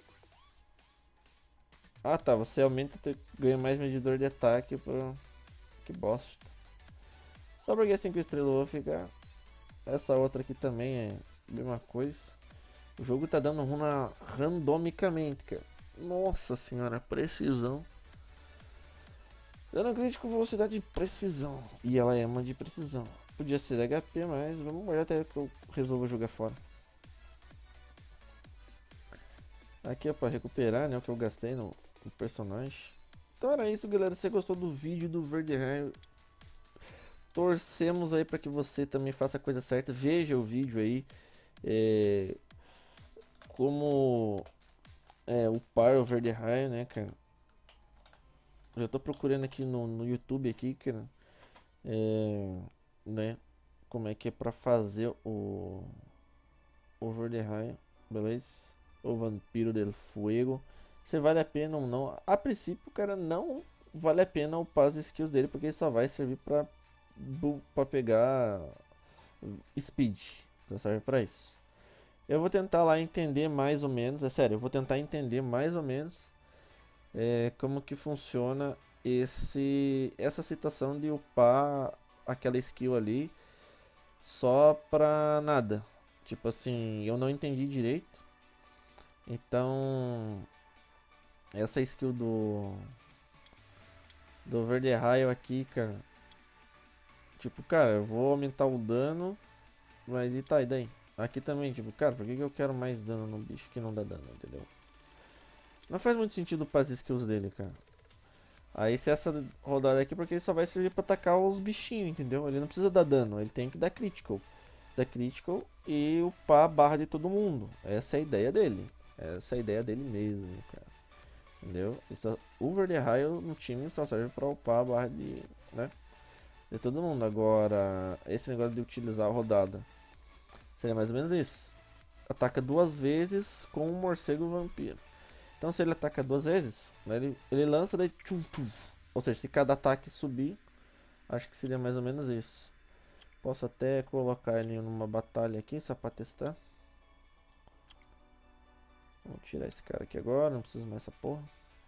Speaker 1: ah tá. Você aumenta e ganha mais medidor de ataque. Pra... Que bosta. Só porque é cinco estrelas eu vou ficar. Essa outra aqui também é a mesma coisa. O jogo tá dando runa randomicamente, cara. Nossa senhora, precisão. Dano crítico, velocidade de precisão. E ela é uma de precisão. Podia ser H P, mas vamos guardar até que eu resolva jogar fora. Aqui é pra recuperar, né, o que eu gastei no, no personagem. Então era isso, galera. Se você gostou do vídeo do Verde Raio, torcemos aí para que você também faça a coisa certa. Veja o vídeo aí. É, como é, upar o Verde Raio, né, cara? Já tô procurando aqui no, no YouTube aqui, cara. É, né? Como é que é pra fazer o o Verde Raio, beleza? O Vampiro del Fuego. Se vale a pena ou não. A princípio, cara, não vale a pena upar as skills dele, porque ele só vai servir pra para pegar speed, só serve para isso. Eu vou tentar lá entender mais ou menos, é sério, eu vou tentar entender mais ou menos é, como que funciona esse essa situação de upar aquela skill ali só pra nada. Tipo assim, eu não entendi direito. Então essa skill do do Verde Raio aqui, cara. Tipo, cara, eu vou aumentar o dano, mas e tá, e daí? Aqui também, tipo, cara, por que, que eu quero mais dano no bicho que não dá dano, entendeu? Não faz muito sentido para as skills dele, cara. Aí se essa rodada aqui, porque ele só vai servir pra atacar os bichinhos, entendeu? Ele não precisa dar dano, ele tem que dar critical. Dar critical e upar a barra de todo mundo. Essa é a ideia dele. Essa é a ideia dele mesmo, cara. Entendeu? Isso, o Verde Raio no time só serve pra upar a barra de, né, de todo mundo. Agora, esse negócio de utilizar a rodada seria mais ou menos isso. Ataca duas vezes com um morcego vampiro. Então se ele ataca duas vezes, né, ele, ele lança daí tchum, tchum. Ou seja, se cada ataque subir, acho que seria mais ou menos isso. Posso até colocar ele numa batalha aqui, só pra testar. Vamos tirar esse cara aqui agora, não preciso mais essa porra.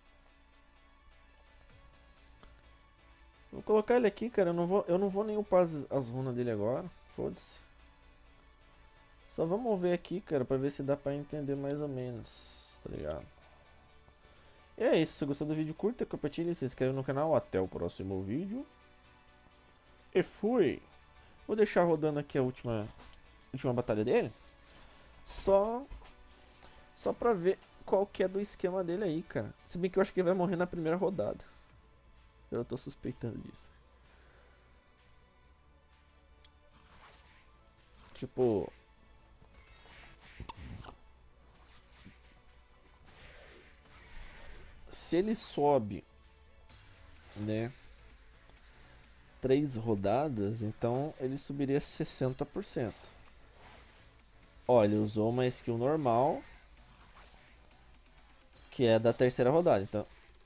Speaker 1: Vou colocar ele aqui, cara. Eu não vou, eu não vou nem upar as, as runas dele agora. Foda-se. Só vamos ver aqui, cara, pra ver se dá pra entender mais ou menos. Tá ligado? E é isso. Se gostou do vídeo, curta, compartilhe, se inscreve no canal. Até o próximo vídeo. E fui. Vou deixar rodando aqui a última, última batalha dele. Só, só pra ver qual que é do esquema dele aí, cara. Se bem que eu acho que ele vai morrer na primeira rodada. Eu tô suspeitando disso. Tipo... Se ele sobe, né, três rodadas, então ele subiria sessenta por cento. Ó, ele usou uma skill normal, que é da terceira rodada, então...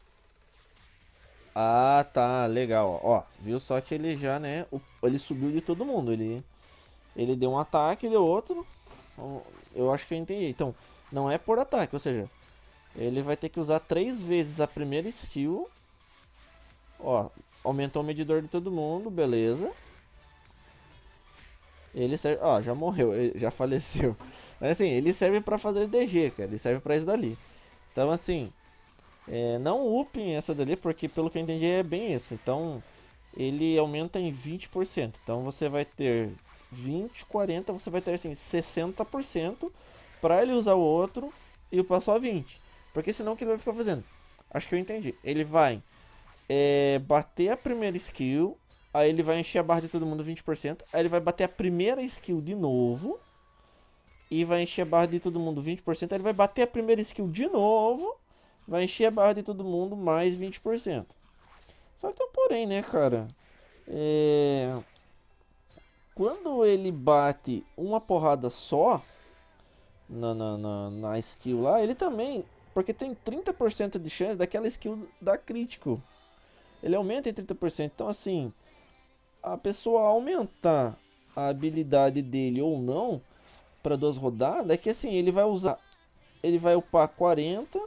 Speaker 1: Ah, tá, legal, ó, viu? Só que ele já, né, o- ele subiu de todo mundo, ele, ele deu um ataque, deu outro, eu acho que eu entendi. Então, não é por ataque, ou seja, ele vai ter que usar três vezes a primeira skill, ó, aumentou o medidor de todo mundo, beleza. Ele serve, ó, já morreu, ele já faleceu. Mas assim, ele serve pra fazer D G, cara, ele serve pra isso dali. Então assim, é, não upem essa dali, porque pelo que eu entendi é bem isso. Então, ele aumenta em vinte por cento. Então você vai ter vinte, quarenta, você vai ter assim sessenta por cento pra ele usar o outro e upar só vinte. Porque senão o que ele vai ficar fazendo? Acho que eu entendi. Ele vai é, bater a primeira skill, aí ele vai encher a barra de todo mundo vinte por cento, aí ele vai bater a primeira skill de novo e vai encher a barra de todo mundo vinte por cento, aí ele vai bater a primeira skill de novo, vai encher a barra de todo mundo mais vinte por cento. Só que tem um porém, né, cara? É... Quando ele bate uma porrada só na, na, na, na skill lá, ele também... Porque tem trinta por cento de chance daquela skill dar crítico. Ele aumenta em trinta por cento. Então, assim, a pessoa aumentar a habilidade dele ou não para duas rodadas, é que assim, ele vai usar... Ele vai upar quarenta.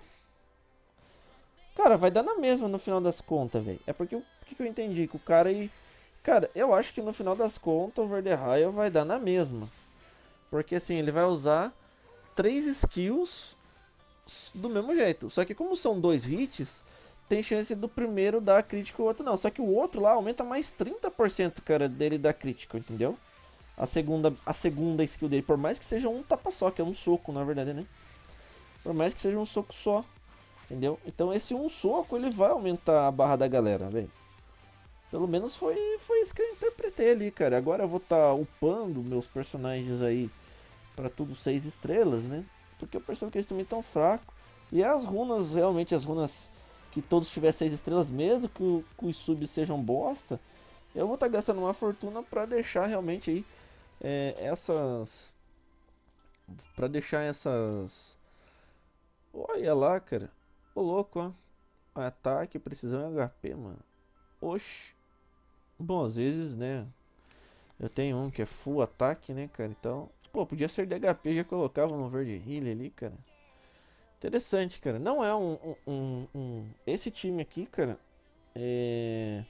Speaker 1: Cara, vai dar na mesma no final das contas, velho. É porque o que, que eu entendi? Que o cara aí... Cara, eu acho que no final das contas o Verderraia vai dar na mesma. Porque assim, ele vai usar três skills do mesmo jeito. Só que como são dois hits, tem chance do primeiro dar crítico e o outro não. Só que o outro lá aumenta mais trinta por cento, cara, dele dar crítico, entendeu? A segunda, a segunda skill dele, por mais que seja um tapa só, que é um soco, na verdade, né? Por mais que seja um soco só, entendeu? Então esse um soco, ele vai aumentar a barra da galera, velho. Pelo menos foi, foi isso que eu interpretei ali, cara. Agora eu vou estar tá upando meus personagens aí pra tudo seis estrelas, né? Porque eu percebo que eles também estão fracos. E as runas, realmente, as runas que todos tiver seis estrelas, mesmo que, o, que os subs sejam bosta, eu vou estar tá gastando uma fortuna pra deixar realmente aí é, essas... Pra deixar essas... Olha lá, cara. Ô louco, ó. Ataque, precisão e H P, mano. Oxi. Bom, às vezes, né? Eu tenho um que é full ataque, né, cara? Então, pô, podia ser de H P, já colocava no verde healer ali, cara. Interessante, cara. Não é um, um, um, um... Esse time aqui, cara, é...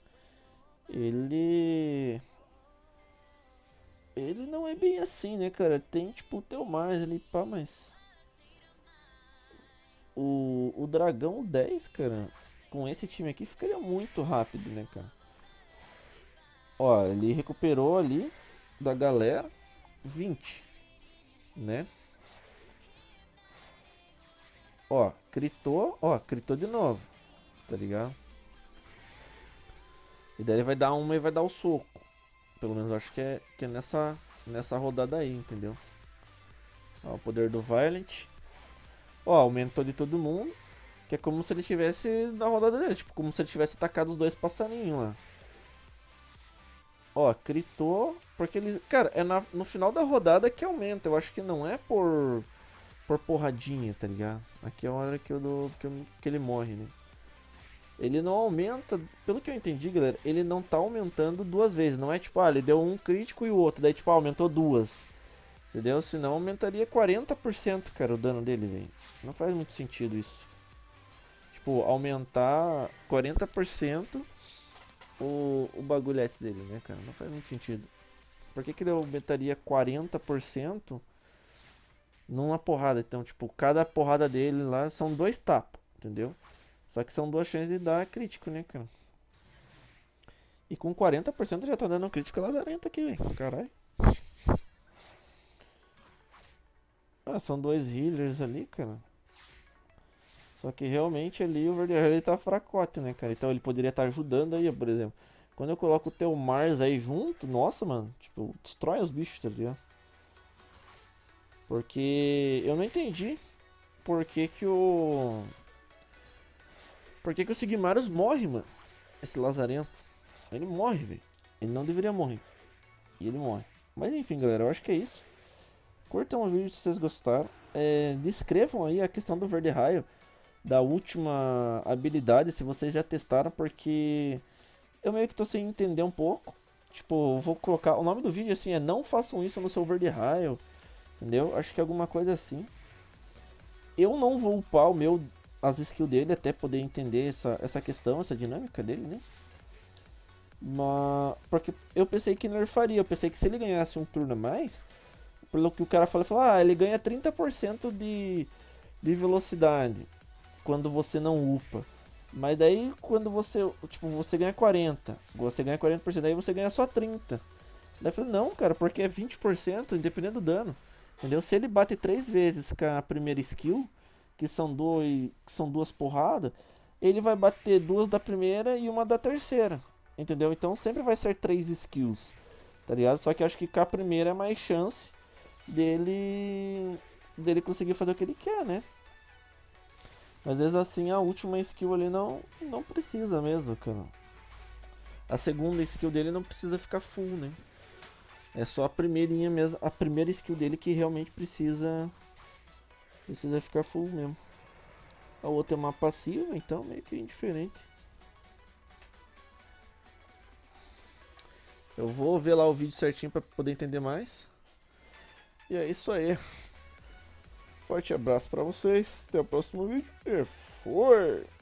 Speaker 1: Ele... Ele não é bem assim, né, cara? Tem, tipo, o Theomars ali, pá, mas... O, o Dragão dez, cara, com esse time aqui ficaria muito rápido, né, cara? Ó, ele recuperou ali da galera vinte, né? Ó, critou, ó, critou de novo, tá ligado? E daí ele vai dar uma e vai dar o soco. Pelo menos eu acho que é, que é nessa, nessa rodada aí, entendeu? Ó, o poder do Violent. Ó, aumentou de todo mundo. Que é como se ele tivesse na rodada dele. Tipo, como se ele tivesse atacado os dois passarinhos lá. Ó, critou. Porque eles... Cara, é na, no final da rodada que aumenta. Eu acho que não é por... Por porradinha, tá ligado? Aqui é a hora que, eu dou, que, eu, que ele morre, né? Ele não aumenta... Pelo que eu entendi, galera, ele não tá aumentando duas vezes. Não é tipo, ah, ele deu um crítico e o outro. Daí, tipo, ah, aumentou duas. Entendeu? Senão aumentaria quarenta por cento, cara, o dano dele, velho. Não faz muito sentido isso. Tipo, aumentar quarenta por cento o, o bagulhete dele, né, cara? Não faz muito sentido. Por que que ele aumentaria quarenta por cento numa porrada? Então, tipo, cada porrada dele lá são dois tapas, entendeu? Só que são duas chances de dar crítico, né, cara? E com quarenta por cento já tá dando crítico lazarento aqui, velho. Caralho. Ah, são dois healers ali, cara. Só que realmente ali o Verderraia ele tá fracote, né, cara? Então ele poderia estar tá ajudando aí, por exemplo. Quando eu coloco o Theomars aí junto, nossa, mano. Tipo, destrói os bichos, tá ligado? Porque eu não entendi por que que o... Por que que o Sigmarus morre, mano? Esse lazarento. Ele morre, velho. Ele não deveria morrer. E ele morre. Mas enfim, galera, eu acho que é isso. Curtam o vídeo se vocês gostaram. É, descrevam aí a questão do verde raio, da última habilidade, se vocês já testaram, porque eu meio que tô sem entender um pouco. Tipo, vou colocar... O nome do vídeo assim é não façam isso no seu verde raio. Entendeu? Acho que é alguma coisa assim. Eu não vou upar o meu, as skills dele até poder entender essa, essa questão, essa dinâmica dele, né? Mas... Porque eu pensei que nerfaria. Eu pensei que se ele ganhasse um turno a mais... Pelo que o cara falou, falou, ah, ele ganha trinta por cento de, de velocidade quando você não upa. Mas daí quando você, tipo, você ganha quarenta, você ganha quarenta por cento, daí você ganha só trinta. Daí eu falei, não, cara, porque é vinte por cento independente do dano. Entendeu? Se ele bate três vezes com a primeira skill, que são, dois, que são duas porradas, ele vai bater duas da primeira e uma da terceira. Entendeu? Então sempre vai ser três skills, tá ligado? Só que eu acho que com a primeira é mais chance dele dele conseguir fazer o que ele quer, né? Às vezes assim a última skill ali não não precisa mesmo, cara. A segunda skill dele não precisa ficar full, né? É só a primeirinha mesmo, a primeira skill dele que realmente precisa precisa ficar full mesmo. A outra é uma passiva, então meio que indiferente. Eu vou ver lá o vídeo certinho para poder entender mais. E é isso aí. Forte abraço pra vocês. Até o próximo vídeo. E foi!